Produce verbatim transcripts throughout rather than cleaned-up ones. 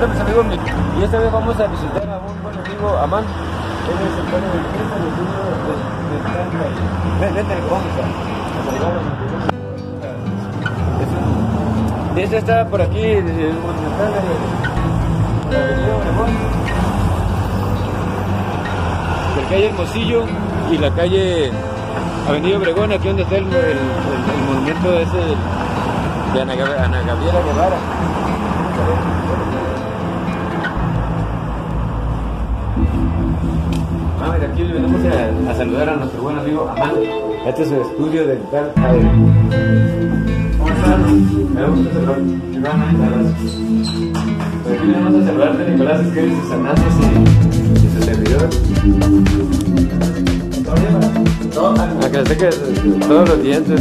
Hola mis amigos, y esta vez vamos a visitar a un buen amigo, Amán. Él es el padre del Cristo, el estudio de Tanca. Vente, vamos a... Este está por aquí, donde está la avenida Obregón, la calle Hermosillo y la calle Avenida Obregón, aquí donde está el, el, el, el monumento ese de Ana, Ana Gabriela Guevara. Ah, mira, aquí venimos a, a saludar a nuestro buen amigo Amán. Este es el estudio del tal Javier. ¿Cómo están? Me gusta saludar. Por aquí venimos a saludarte, Nicolás Esquer y sus amantes y, y su servidor. Acá sé que todos los dientes.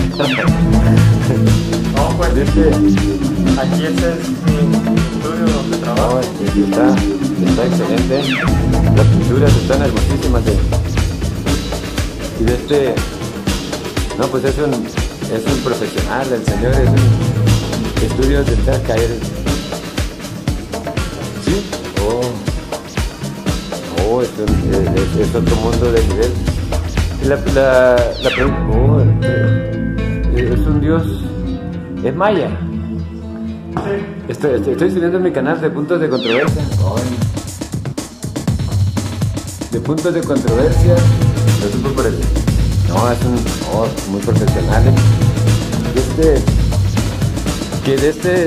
No, pues este, aquí este es mi estudio donde trabajo. No, este, está, está excelente. Las pinturas están hermosísimas. De, y de este, no, pues es un, es un profesional, el señor es un estudio dental caer. ¿Sí? Oh, oh, es, un, es, es otro mundo de nivel. La, la, la pregunta, oh, es un dios, es maya. Sí. Estoy, estoy, estoy subiendo en mi canal de puntos de controversia. Ay. De puntos de controversia. No supo por el. No, es un. Oh, muy profesional. ¿eh? Este. Que de este.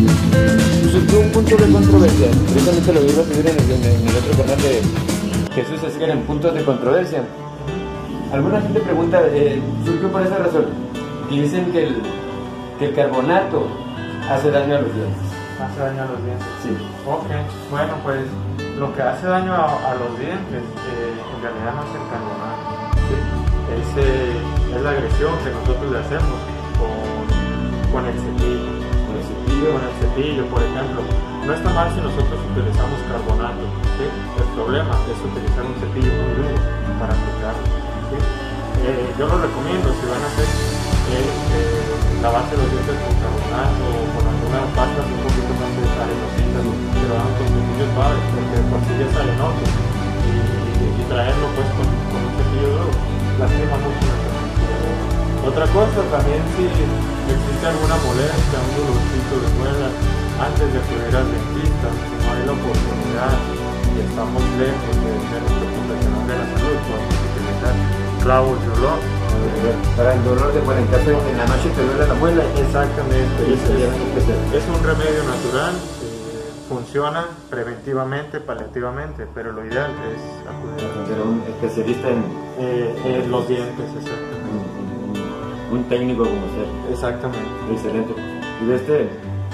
Surgió un punto de controversia. Precisamente lo iba a subir en el, en el, en el otro canal de Jesús Esquer en puntos de controversia. Alguna gente pregunta, eh, surgió por esa razón, y dicen que el, que el carbonato hace daño a los dientes. Hace daño a los dientes. Sí. Ok, bueno, pues lo que hace daño a, a los dientes eh, en realidad no es el carbonato. ¿Sí? Es, eh, es la agresión que nosotros le hacemos con, con el cepillo. Con el cepillo. Con el cepillo, por ejemplo. No está mal si nosotros utilizamos carbonato. ¿Sí? El problema es utilizar un cepillo muy duro para aplicarlo. ¿Sí? Eh, yo lo recomiendo si van a hacer eh, eh, lavarse los dientes con carbonato o con algunas pastas un poquito más arenositas, pero hagan con cepillos suaves porque por si ya sale noto y, y, y traerlo pues con, con un cepillo duro lastima mucho la superficie. Otra cosa también, si existe alguna molestia, un dolorcito de muela antes de acudir al dentista, si no hay la oportunidad y estamos lejos de ser nuestro profesional de la salud, podemos utilizar clavos de olor para el dolor de muela, en caso de que en la noche te duele la muela. Exactamente, es, es, es un remedio natural, eh, funciona preventivamente, paliativamente, pero lo ideal es acudir a un especialista en, eh, en los dientes. Exactamente. Un, un técnico como usted. Exactamente. Excelente. Y de este,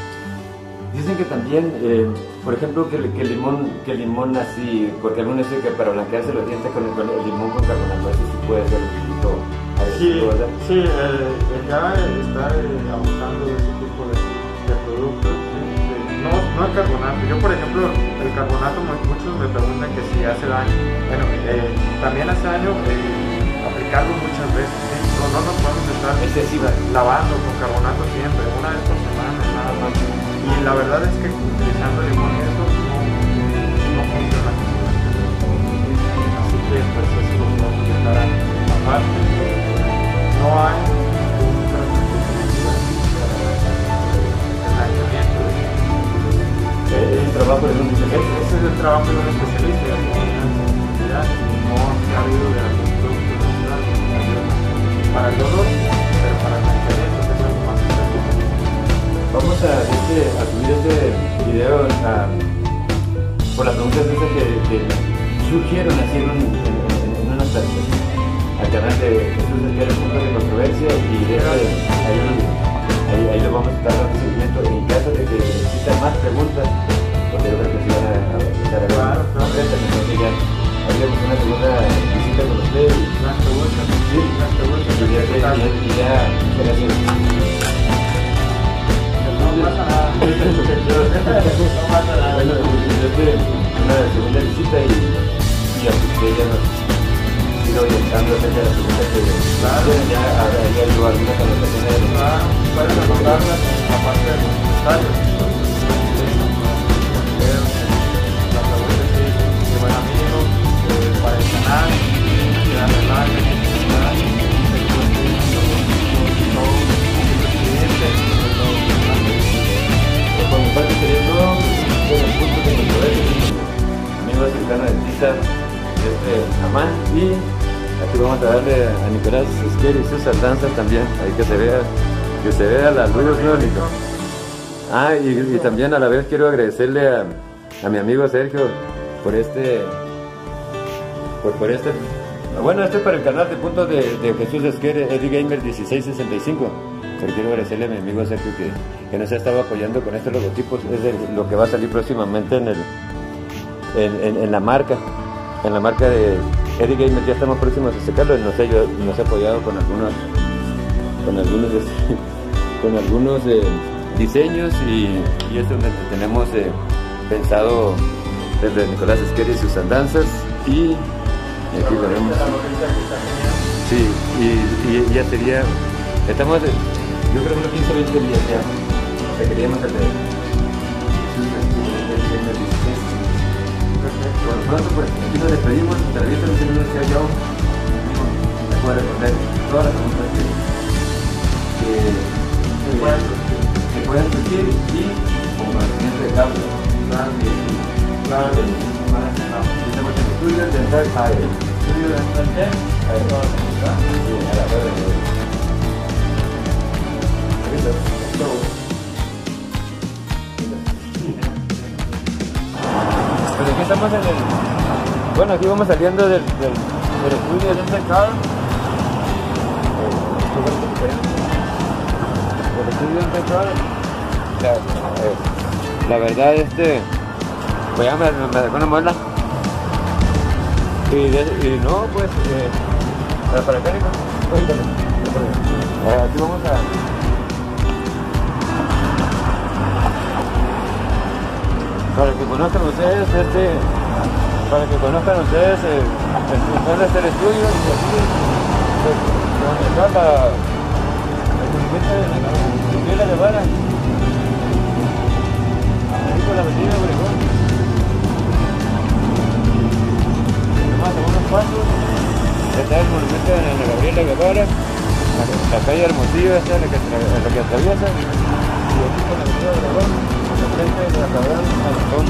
dicen que también, eh, por ejemplo, que, que el limón, que el limón así, porque algunos dicen que para blanquearse los dientes con el, con el limón con carbonato, así sí puede ser un poquito agresivo, Sí, ¿verdad? sí, eh, ya está eh, abusando de ese tipo de, de productos. ¿Sí? No, no el carbonato. Yo, por ejemplo, el carbonato, muchos me preguntan que si hace daño. Bueno, eh, también hace daño eh, aplicarlo muchas veces. ¿Sí? No, no nos podemos estar excesiva lavando con carbonato siempre, una vez por semana, nada más. Y la verdad es que utilizando limón y eso no, no funciona. Así que pues eso lo podemos dejar aparte. No hay un tratamiento para el dañamiento. Es el trabajo de un especialista. Ese es el trabajo de un especialista. Ya no se ha habido de algún producto natural para el dolor, pero para el medicamento es algo más específico. Vamos a, este, a subir este video a, por las preguntas esas que, que surgieron así en, un, en, en, en una estación al canal de Jesús Esquer en puntos de controversia, y de este, ahí, ahí, ahí lo vamos a estar dando seguimiento en caso de que existan más preguntas, porque yo creo que se van a, a empezar a ver Claro, claro. entonces ya haríamos una segunda visita con usted. Las preguntas, Sí, las preguntas. y ya, y ya, y ya, gracias. No pasa nada. No pasa nada. Bueno, desde una segunda visita y, y a usted ya nos sigue orientando acerca de las preguntas que Claro. ya habría yo algunas anotaciones de los... Ah, pueden anotarlas aparte de los comentarios. arreglar la necesidad de por mi parte sería todo. Con el punto de controversia, amigos cercanos de Tita, este Amán, y aquí vamos a darle a Nicolás Esquer y sus danzas también, ahí que se vea, que se vea la luz, ¿no, Nico? Ah, y, y también a la vez quiero agradecerle a, a mi amigo Sergio por este, por, por este, bueno, este es para el canal de puntos de, de Jesús Esquer, Eddie Gamer dieciséis sesenta y cinco. Pero quiero agradecerle a mi amigo Sergio que, que nos ha estado apoyando con estos logotipos. Es de lo que va a salir próximamente en, el, en, en, en la marca, en la marca de Eddie Gamer. Ya estamos próximos a sacarlo. Nos ha, nos ha apoyado con algunos, con algunos, con algunos eh, diseños y, y es donde tenemos eh, pensado desde Nicolás Esquer y sus andanzas, y aquí lo vemos. Sí, y, y ya sería, estamos de, yo creo que unos quince o veinte días ya. O sea, queríamos el de por lo pronto, pues aquí nos despedimos. Hasta la vista, no decía yo. Me puedo responder todas las preguntas que, que, que, que puedan surgir, y como conocimiento de causa. Claro que sí. Claro que sí. Estamos en estudios dental A E. Estudios dental A E. A E. A la hora de Pero aquí estamos en el... Bueno, aquí vamos saliendo del, del, del estudio de Dental Car. El estudio de Dental Car. La, eh, la verdad, este... Pues ya me, me dejó una muela. Y, de, y no, pues... Eh, para acá, Nico. Aquí vamos a... Para que conozcan ustedes, este, para que conozcan ustedes eh, el, este el estudio, y aquí, pues, donde está la, el monumento de la Guevara, ahí por la avenida Obregón. Nomás a unos pasos está el monumento de la Gabriela Guevara, la, la calle Hermosillo, esta es la que, la, la que atraviesa, y aquí por la avenida Obregón. Frente de la cabrón Antón.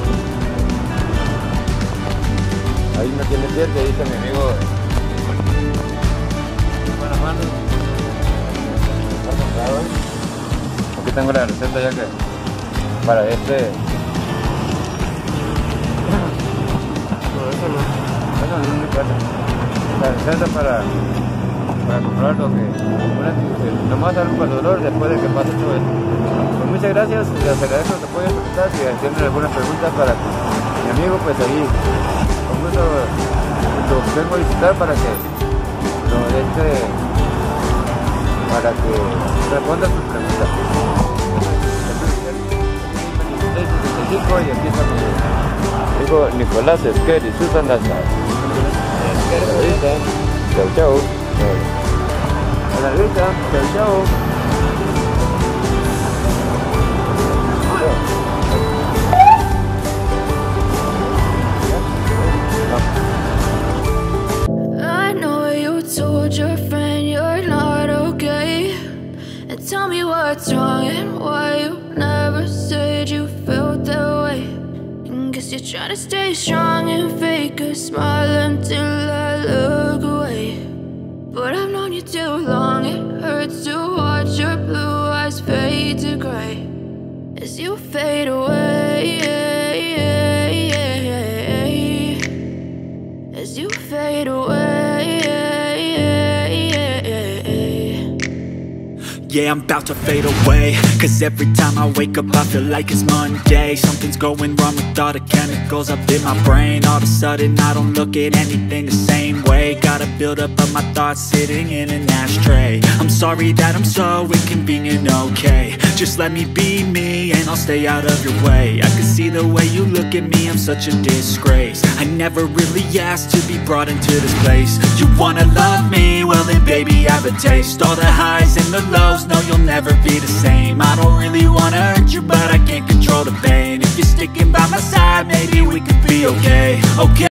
Ahí no tiene pierde, dice mi amigo. Buenas manos. Está comprado, ¿eh? Aquí tengo la receta ya que para este. No, eso no. Eso no es mi casa. La receta para para comprar lo que nomás dar un dolor después de que pase todo esto. Pues muchas gracias, les agradezco que apoyen su amistad. Si tienen alguna pregunta para mi amigo, pues ahí con gusto lo vengo a visitar para que lo este, para que responda sus preguntas. Y aquí está mi amigo Nicolás Esquer y sus andanzas. Chau, chau. Hasta la vista, chau, chau. I know you told your friend you're not okay, and tell me what's wrong and why you never said you felt that way. And guess you're trying to stay strong and fake a smile until I look away. But I've known you too long, it hurts to watch your blue eyes fade to gray as you fade away, as you fade away. Yeah, I'm about to fade away, cause every time I wake up I feel like it's Monday. Something's going wrong with all the chemicals up in my brain. All of a sudden I don't look at anything the same way. Gotta build up of my thoughts sitting in an ashtray. I'm sorry that I'm so inconvenient, okay. Just let me be me and I'll stay out of your way. I can see the way you look at me, I'm such a disgrace. I never really asked to be brought into this place. You wanna love me? Well then baby I have a taste. All the highs and the lows, no you'll never be the same. I don't really wanna hurt you but I can't control the pain. If you're sticking by my side maybe we could be okay, okay.